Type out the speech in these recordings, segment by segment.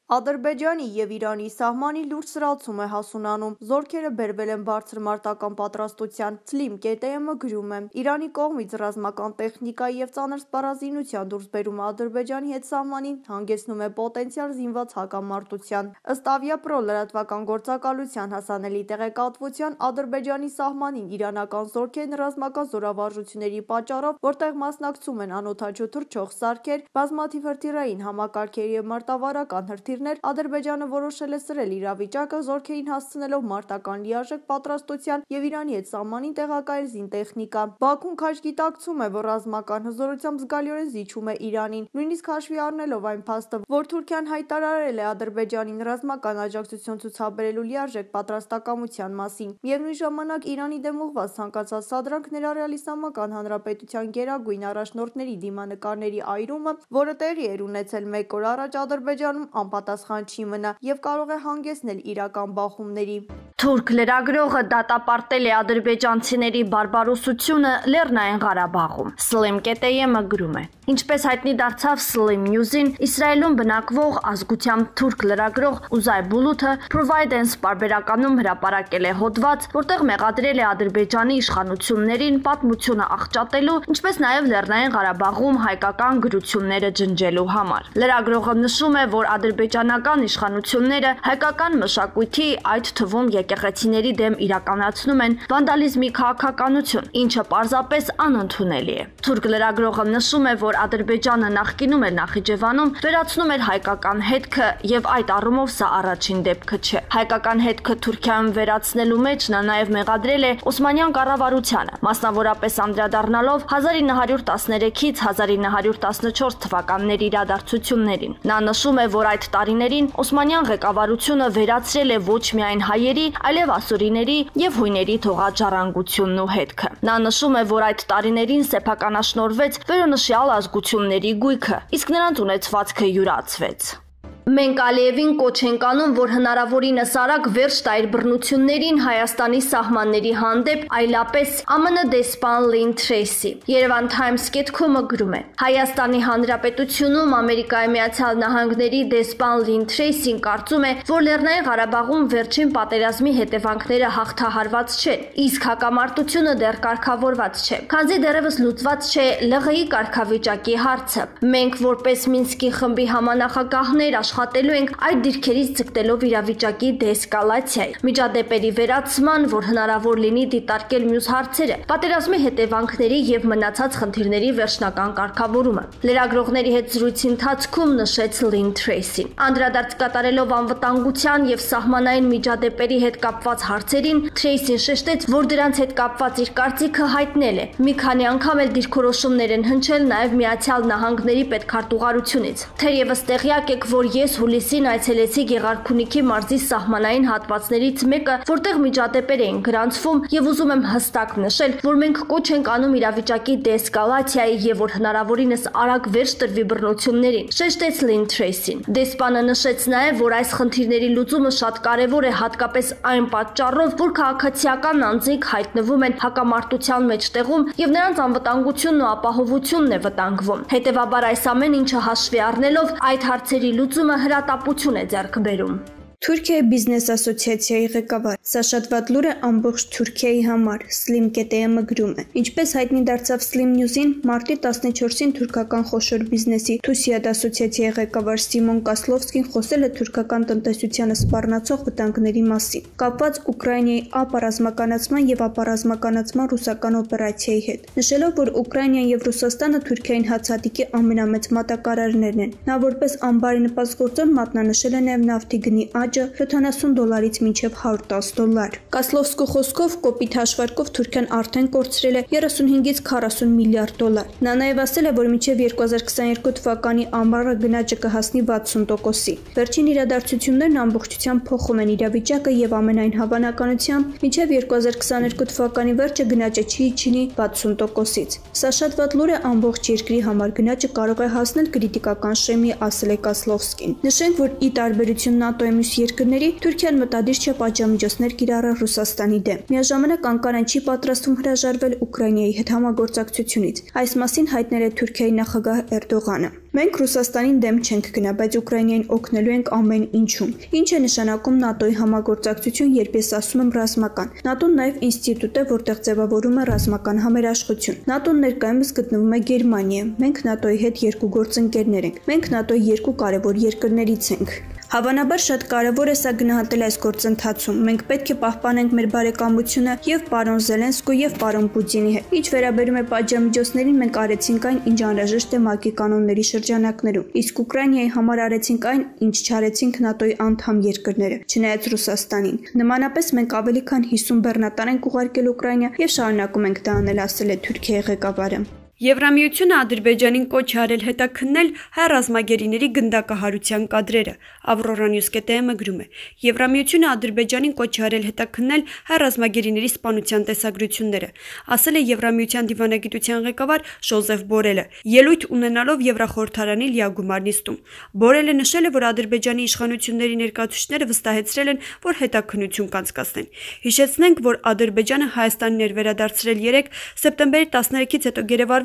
Ադրբեջանի և Իրանի սահմանի լուրջ սրացում է հասունանում, զորքերը բերվել են բարձր մարտական պատրաստության, Slim.am-ը գրում է. Իրանի կողմից ռազմական տեխնիկայի և ծանր սպառազինության դուրսբերումը Ադրբեջանի հետ սահմանին հանգեցնում է պոտենցիալ զինված հակամարտության։ Ըստ Aviapro լրատվական գործակալության հասանելի տեղեկատվության, Ադրբեջանի սահմանին իրանական զորքերն ռազմական զորավարժությունների պատճառով, որտեղ մասնակցում են անօդաչու թռչող սարքեր, բազմաթիվ հրթիռային համակարգեր և մարտավարական հրթիռներ, Ադրբեջանը որոշել է սրել իրավիճակը, զորքերին հասցնելով մարտական լիարժեք պատրաստության և Իրանի հետ սահմանին տեղակայել զինտեխնիկա։ Բաքուն քաջ գիտակցում է, որ ռազմական հզորությամբ զգալիորեն զիջում է Իրանին, նույնիսկ հաշվի առնելով այն փաստը, որ Թուրքիան հայտարարել է Ադրբեջանին ռազմական աջակցություն ցուցաբերելու լիարժեք պատրաստակամության մասին։ Միևնույն ժամանակ Իրանի դեմ ուղղված ցանկացած սադրանք, ներառյալ Իսլամական Հանրապետության գերագույն առաջնորդների դիմանկարների այրումը, որը տեղի էր ունեցել մեկ օր առաջ Ադրբեջանում, անպատասխան չի մնա և կարող է հանգեցնել իրական բախումների։ Թուրք լրագրողը դատապարտել է ադրբեջանցիների բարբարոսությունը Լեռնային Ղարաբաղում։ Slim.am-ը գրում է. Ինչպես հայտնի դարձավ Slim News-ին, Իսրայելում բնակվող ազգությամբ թուրք լրագրող Ուզայ Բուլութը Providence պարբերականում հրապարակել է հոդված, որտեղ մեղադրել է Ադրբեջանի իշխանություններին պատմությունը աղճատելու, ինչպես նաև Լեռնային Ղարաբաղում հայկական գրությունները ջնջելու համար։ Լրագրողը նշում է, որ ադրբեջանական իշխանությունները հայկական մշակույթի, այդ թվում եկեղեցիների դեմ իրականացնում են վանդալիզմի քաղաքականություն, ինչը պարզապես անընդունելի է։ Թուրք լրագրողը նշում է, որ Ադրբեջանը նախկինում էր Նախիջևանում վերացնում էր հայկական հետքը եւ այդ առումով սա առաջին դեպքը չէ։ Հայկական հետքը Թուրքիայում վերացնելու մեջ նա նաև մեղադրել է Օսմանյան կառավարությանը, մասնավորապես անդրադառնալով 1913-ից 1914 թվականների իրադարձություններին։ Նա նշում է, որ այդ տարիներին Օսմանյան ղեկավարությունը վերացրել է ոչ միայն հայերի, այլև ասորիների եւ հույների թողաջառանգությունն ու հետքը։ Նա նշում է, որ այդ տարիներին սեփականաշնորհվեց վերոնշյալ ազգությունների գույքը, իսկ նրանց ունեցվածքը յուրացվեց։ Մենք Ալիևին կոչ ենք անում, որ հնարավորինս արագ վերջ տա իր բռնություններին Հայաստանի սահմանների հանդեպ, այլապես ԱՄՆ դեսպան Լին Թրեյսի։ Yerevan Times կետքումը գրում է. Հայաստանի Հանրապետությունում Ամերիկայի Միացյալ Նահանգների դեսպան Լին Թրեյսին կարծում է, որ Լեռնային Ղարաբաղում վերջին պատերազմի հետևանքները հաղթահարված չեն, իսկ հակամարտությունը դեռ կարգավորված չէ, քանզի դեռևս լուծված չէ ԼՂ-ի կարգավիճակի հարցը։ Մենք որպես Մինսկի խմբի համանախագահներ աշխատելու ենք այդ դիրքերից ձգտելով իրավիճակի դեէսկալացիայի, միջադեպերի վերացման, որ հնարավոր լինի դիտարկել մյուս հարցերը, պատերազմի հետևանքների եւ մնացած խնդիրների վերջնական կարգավորումը։ Լրագրողների հետ զրույցի ընթացքում նշեց Լին Թրեյսին։ Անդրադարձ կատարելով անվտանգության եւ սահմանային միջադեպերի հետ կապված հարցերին, Թրեյսին շեշտեց, որ դրանց հետ կապված իր կարծիքը հայտնել է։ Մի քանի անգամ էլ դիրքորոշումներ են հնչել նաեւ Միացյալ Նահանգների պետքարտուղարությունից։ Թերևս տեղյակ եք, որ ես հուլիսին այցելեցի Գեղարքունիքի մարզի սահմանային հատվածներից մեկը, որտեղ միջադեպեր էին գրանցվում եւ ուզում եմ հստակ նշել, որ մենք կոչ ենք անում իրավիճակի դեէսկալացիայի եւ որ հնարավորինս արագ վերջ տրվի բռնություններին, շեշտեց Լին Թրեյսին։ Դեսպանը նշեց նաեւ, որ այս խնդիրների լուծումը շատ կարեւոր է հատկապես այն պատճառով, որ քաղաքացիական անձինք հայտնվում են հակամարտության մեջտեղում եւ նրանց անվտանգությունն ու ապահովությունն է վտանգվում։ Հետևաբար այս ամեն ինչը հաշվի առնելով այդ հարցերի լուծումը հրատապություն է ձեռք բերում։ Թուրքիայի բիզնես ասոցիացիայի ղեկավար Սա շատ վատ լուր է ամբողջ Թուրքիայի համար, Slim.am-ը գրում է։ Ինչպես հայտնի դարձավ Slim News-ին, մարտի 14-ին թուրքական խոշոր բիզնեսի Թուսիադ ասոցիացիայի ղեկավար Սիմոն Կասլովսկին խոսել է թուրքական տնտեսությանը սպառնացող վտանգների մասին, կապված Ուկրաինայի ապառազմականացման եւ ապառազմականացման ռուսական օպերացիայի հետ, նշելով, որ Ուկրաինան եւ Ռուսաստանը Թուրքիային հացադիկի ամենամեծ մատակարարներն են։ Նա որպես անբարենպաստ գործոն մատնանշել է նաեւ նավթի գնի $70-ից մինչև $110։ Կասլովսկու խոսքով կոպիտ հաշվարկով Թուրքիան արդեն կորցրել է 35-ից 40 միլիարդ $։ Նա նաև ասել է, որ մինչև 2022 թվականի ամառը գնաճը կհասնի 60%-ի։ Վերջին իրադարձություններն ամբողջությամբ փոխում են իրավիճակը եւ ամենայն հավանականությամբ մինչև 2022 թվականի վերջը գնաճը չի իջնի 60%-ից։ Սա շատ վատ լուր է ամբողջ երկրի համար, գնաճը կարող է հասնել կրիտիկական շեմի, ասել է Կասլովսկին։ Նշենք, որ ի տարբերություն ՆԱՏՕ-ի մյուս երկրների, Թուրքիան մտադիր չէ պատժամիջոցներ կիրառել Ռուսաստանի դեմ։ Միաժամանակ Անկարան չի պատրաստվում հրաժարվել Ուկրաինայի հետ համագործակցությունից։ Այս մասին հայտնել է Թուրքիայի նախագահ Էրդողանը։ Մենք Ռուսաստանին դեմ չենք գնա, բայց Ուկրաինային օգնելու ենք ամեն ինչում։ Ինչ է նշանակում ՆԱՏՕ-ի համագործակցություն, երբ ես ասում եմ ռազմական։ ՆԱՏՕ-ն նաև ինստիտուտ է, որտեղ ձևավորում է ռազմական համերաշխություն։ ՆԱՏՕ-ն ներկայումս գտնվում է Գերմանիայում։ Մենք ՆԱՏՕ-ի հետ երկու գործընկերներ ենք։ Մենք ՆԱՏՕ-ի երկու կարևոր երկրներից ենք։ Հավանաբար շատ կարևոր է սա գնահատել այս գործընթացում։ Մենք պետք է պահպանենք մեր բարեկամությունը եւ պարոն Զելենսկու եւ պարոն Պուտինի հետ։ Ինչ վերաբերում է պատժամիջոցներին, մենք արեցինք այն, ինչ անհրաժեշտ է ՄԱԿ-ի կանոնների շրջանակներում։ Իսկ Ուկրաինայի համար արեցինք այն, ինչ չարեցինք ՆԱՏՕ-ի անդամ երկրները, չնայած Ռուսաստանին։ Նմանապես մենք ավելի քան 50 բեռնատար ենք ուղարկել Ուկրաինա եւ շարունակում ենք դա անել, ասել է Թուրքիայի ղեկավարը։ Եվրամիությունը Ադրբեջանին կոչ է արել հետաքննել հայ ռազմագերիների գնդակահարության կադրերը։ Ավրորա Նյուզ.am-ը գրում է. Եվրամիությունը Ադրբեջանին կոչ է արել հետաքննել հայ ռազմագերիների սպանության տեսագրությունները, ասել է Եվրամիության դիվանագիտության ղեկավար Ժոզեֆ Բորելը, ելույթ ունենալով Եվրախորհրդարանի լիագումար նիստում։ Բորելը նշել է, որ Ադրբեջանի իշխանությունների ներկայացուցիչները վստահեցրել են, որ հետաքննություն կանցկացնեն։ Հիշեցնենք, որ Ադրբեջանը Հայաստանին էր վերադարձրել 3 սեպտեմբերի 13-ից հետո գերեվարված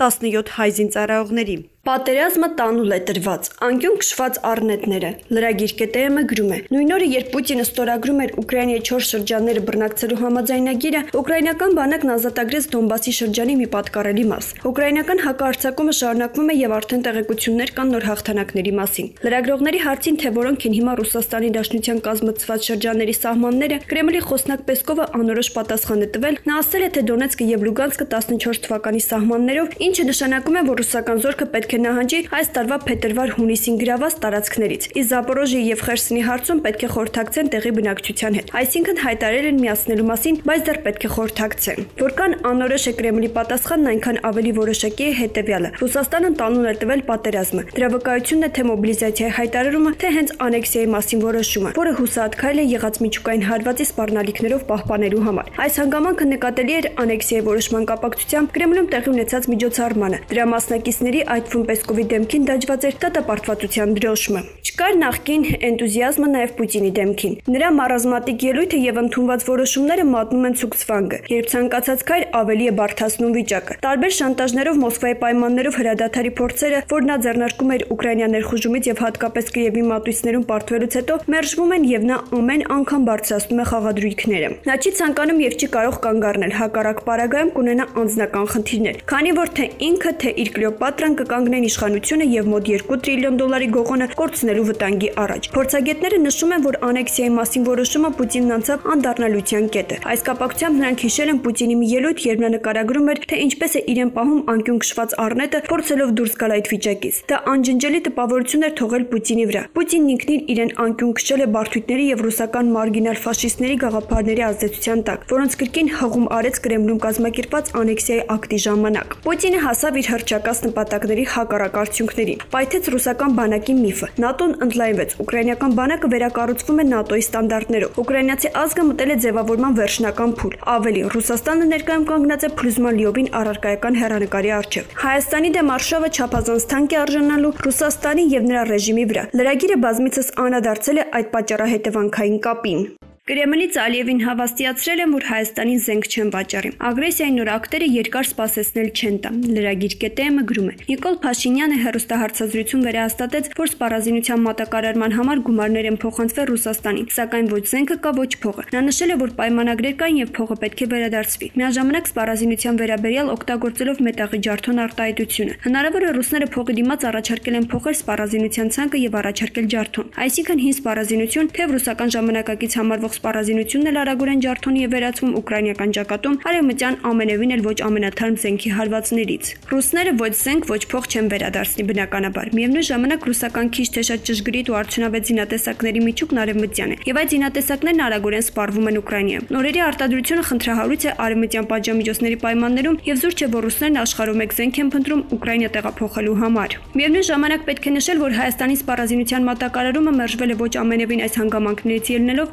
17 հայ զինծառայողների։ Պատերազմը տանուլ է տրված, անկյուն քշված առնետները։ Լրագիր.am-ը գրում է. Նույն օրը, երբ Պուտինը ստորագրում էր Ուկրաինայի 4 շրջանները բռնակցելու համաձայնագիրը, ուկրաինական բանակն ազատագրեց Դոնբասի շրջանի մի պատկառելի մաս։ Ուկրաինական հակահարձակումը շարունակվում է եւ արդեն տեղեկություններ կան նոր հաղթանակների մասին։ Լրագրողների հարցին, թե որոնք են հիմա Ռուսաստանի Դաշնության կազմեցված շրջանների սահմանները, Կրեմլի խոսնակ Պեսկովը անորոշ պատասխան է տվել։ Նա ասել է, թե Դոնեցկը եւ Լուգանսկը 14 թվականի սահմաններով, ինչը նշանակում է, որ ռուսական զորքը պետք է նահանջի այս տարվա փետրվար-հունիսին գրաված տարածքներից։ Իսկ Զապորոժիի եւ Խերսոնի հարցում պետք է խորհրդակցեն տեղի բնակչության հետ։ Այսինքն հայտարարել են միացնելու մասին, բայց դեռ պետք է խորհրդակցեն։ Որքան անորոշ է Կրեմլի պատասխանն, այնքան ավելի որոշակի է հետեւյալը։ Ռուսաստանը տանուլ է տվել պատերազմը։ Դրա վկայությունն է թե մոբիլիզացիայի հայտարարումը, թե հենց անեքսիայի մասին որոշումը, որը հուսահատ քայլ է եղած միջուկային հարվածի սպառնալիքներով պահպանելու համար։ Այս հանգամանքը նկատելի էր անեքսիայի որոշման կապակցությամբ Կրեմլում տեղի ունեցած միջոցառմանը։ Դրա մասնակիցների, այդ թվում Պեսկովի դեմքին դաջված էր դատապարտվածության դրոշմը։ Չկար նախկին էնտուզիազմը նաև Պուտինի դեմքին։ Նրա մարազմատիկ ելույթը եւ ընդունված որոշումները մատնում են ցուգցվանգը, երբ ցանկացած քայլ ավելի է բարդացնում վիճակը։ Տարբեր շանտաժներով Մոսկվայի պայմաններով հրադադարի փորձերը, որ նա ձեռնարկում էր Ուկրաինա ներխուժումից եւ հատկապես Կիևի մատույցներում պարտվելուց հետո, մերժվում են եւ նա ամեն անգամ բարձրացնում է խաղադրույքները։ Նա չի ցանկանում եւ չի կարող կանգ առնել, հակառակ պարագայում կունենա անձնական խնդիրներ, քանի որ թե ինքը, թե իր Կլեոպատրան կկանգնեն իշխանությունը եւ մոտ 2 տրիլիոն դոլարի գողոնը կորցնելու վտանգի առաջ։ Փորձագետները նշում են, որ անեքսիայի մասին որոշումը Պուտինն անցավ անդառնալիության կետը։ Այս կապակցությամբ նրանք հիշել են Պուտինի մի ելույթ, երբ նա նկարագրում էր, թե ինչպես է իրեն պահում անկյուն քշված առնետը, փորձելով դուրս գալ այդ վիճակից։ Դա անջնջելի տպավորություն էր թողել Պուտինի վրա։ Պուտինն ինքնին իրեն անկյուն քշել է բարդույթների եւ ռուսական մարգինալ ֆաշիստների գաղափարների ազդեցության տակ, որոնց կրկին հղում արեց Կրեմլում կազմակերպված անեքսիայի ակտի ժամանակ։ Պուտինը հասավ իր հռչակած նպատակների հակառակ արդյունքներին։ Պայթեց ռուսական բանակի միֆը։ ՆԱՏՕ-ն ընդլայնվեց։ Ուկրաինական բանակը վերակառուցվում է ՆԱՏՕ-ի ստանդարտներով։ Ուկրաինացի ազգը մտել է ձևավորման վերջնական փուլ։ Ավելի, Ռուսաստանը ներկայում կանգնած է փլուզման լիովին առարկայական հեռանկարի առջև։ Հայաստանի դեմ արշավը չափազանց թանկ է արժանալու Ռուսաստանի եւ նրա ռեժիմի վրա։ Լրագիրը բազմիցս անդրադարձել է այդ պատճառահետևանքային կապին։ Կրեմլից Ալիևին հավաստիացրել են, որ Հայաստանին զենք չեն վաճառի։ Ագրեսիայի նոր ակտերը երկար սպասեցնել չեն տա։ Լրագիր.am-ը գրում է. Նիկոլ Փաշինյանը հեռուստահարցազրույցում վերահաստատեց, որ սպառազինության մատակարարման համար գումարներ են փոխանցվել Ռուսաստանին, սակայն ոչ զենքը կա, ոչ փողը։ Նա նշել է, որ պայմանագրեր կան եւ փողը պետք է վերադարձվի։ Միաժամանակ սպառազինության վերաբերյալ օգտագործելով մետաղի ջարդոն արտահայտությունը։ Հնարավոր է ռուսները փողի դիմաց առաջարկել են փոխել սպառազինության ցանկը եւ առաջարկել ջարդոն։ Այսինքն հին սպառազինություն, թե ռուսական ժամանակակից համարվող սպառազինությունն էլ արագորեն ջարդոնի է վերածվում ուկրաինական ճակատում արևմտյան ամենևին էլ ոչ ամենաթարմ զենքի հարվածներից։ Ռուսները ոչ զենք, ոչ փող չեն վերադարձնի բնականաբար։ Միևնույն ժամանակ ռուսական քիչ թե շատ ճշգրիտ ու արդյունավետ զինատեսակների միջուկն արևմտյան է, եւ այդ զինատեսակներն արագորեն սպառվում են Ուկրաինայում։ Նորերի արտադրությունը խնդրահարույց է արևմտյան պատժամիջոցների պայմաններում եւ զուր չէ, որ ռուսներն աշխարհում մեկ զենք են փնտրում Ուկրաինա տեղափոխելու համար։ Միևնույն ժամանակ պետք է նշել, որ Հայաստանի սպառազինության մատակարարումը մերժվել է ոչ ամենևին այս հանգամանքներից ելնելով, եւ եթե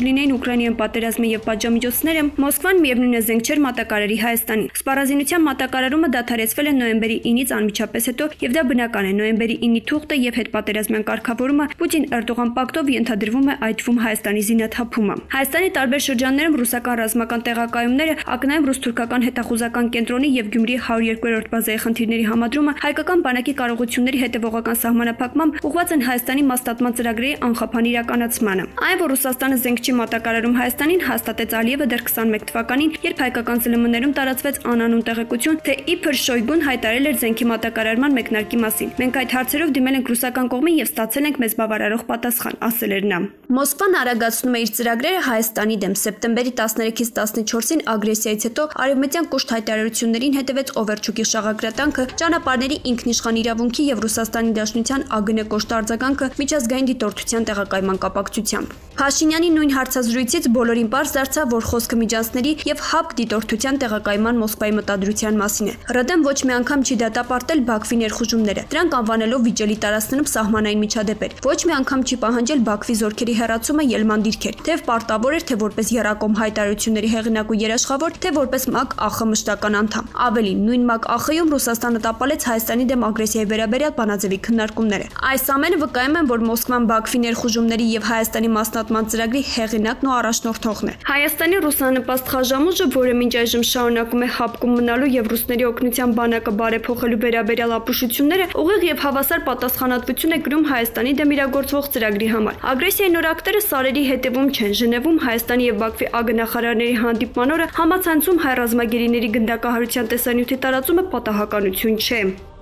չլինեին Ուկրաինայում պատերազմը եւ պատժամիջոցները, Մոսկվան միևնույն է զենք չէր մատակարարի Հայաստանին։ Սպառազինության մատակարարումը դադարեցվել է նոյեմբերի 9-ից անմիջապես հետո, եւ դա բնական է։ Նոյեմբերի 9-ի թուղթը եւ հետպատերազմյան կարգավորումը Պուտին-Էրդողան պակտով ենթադրվում է այդ թվում Հայաստանի զինաթափումը։ Հայաստանի տարբեր շրջաններում ռուսական ռազմական տեղակայումները, ակնայում ռուս-թուրքական հետախուզական կենտրոնի եւ Գյումրիի 102-րդ բազայի խնդիրների համադրումը հայկական բանակի կարողությունների հետևողական սահմանափակմամբ ուղղված են Հայաստանի մասնատման ծրագրերի անխափան իրականացմանը։ Այն, որ Ռուսաստանը զենք չի մատակարարում Հայաստանին, հաստատեց Ալիևը դեռ 21 թվականին, երբ հայկական ԶԼՄ-ներում տարածվեց անանուն տեղեկություն, թե իբր Շոյգուն հայտարարել էր զենքի մատակարարման մեկնարկի մասին։ Մենք այդ հարցերով դիմել ենք ռուսական կողմին եւ ստացել ենք մեզ բավարարող պատասխան, ասել էր նա։ Մոսկվան արագացնում է իր ծրագրերը Հայաստանի դեմ։ Սեպտեմբերի 13-ից 14-ին ագրեսիայից հետո արևմտյան կուշտ հայտարարություններին հետևեց Օվերչուկի շաղակրատանքը, ճանապարհների ինքնիշխան իրավունքի եւ Ռուսաստանի Դաշնության ԱԳՆ կոշտ արձագանքը միջազգային դիտորդության տեղակայման կապակցությամբ։ Փաշինյանի նույն հարցազրույցից բոլորին պարզ դարձավ, որ խոսքը միջանցքների եւ ՀԱՊԿ դիտորդության տեղակայման Մոսկվայի մտադրության մասին է։ ՌԴ-ն ոչ մի անգամ չի դատապարտել Բաքվի ներխուժումները, դրանք անվանելով վիճելի տարածքներում սահմանային միջադեպեր։ Ոչ մի անգամ չի պահանջել Բաքվի զորքերի հեռացումը ելման դիրքեր, թե պարտավոր էր, թե որպես երակոմ հայտարարությունների հեղինակ ու երաշխավոր, թե որպես ՄԱԿ ԱԽ մշտական անդամ։ Ավելին, նույն ՄԱԿ ԱԽ-ում Ռուսաստանը տապալեց Հայաստանի դեմ ագրեսիայի վերաբերյալ բանաձևի քննարկումները։ Այս ամենը վկայում են, որ Մոսկվան Բաքվի ներխուժումների եւ Հայաստանի մասնատման ծրագրի հեղինակն ու առաջնորդողն է։ Հայաստանի ռուսանպաստ խաժամուժը, որը մինչ այժմ շարունակում է ՀԱՊԿ-ում մնալու եւ ռուսների օգնության բանակը բարեփոխելու վերաբերյալ ապուշությունները, ուղիղ եւ հավասար պատասխանատվություն է կրում Հայաստանի դեմ իրագործվող ծրագրի համար։ Ագրեսիայի նոր ակտերը սարերի հետևում չեն։ Ժնևում Հայաստանի եւ Բաքվի ԱԳՆ-նախարարների հանդիպման օրը համացանցում հայ ռազմագերիների գնդակահարության տեսանյութի տարածումը պատահականություն չէ։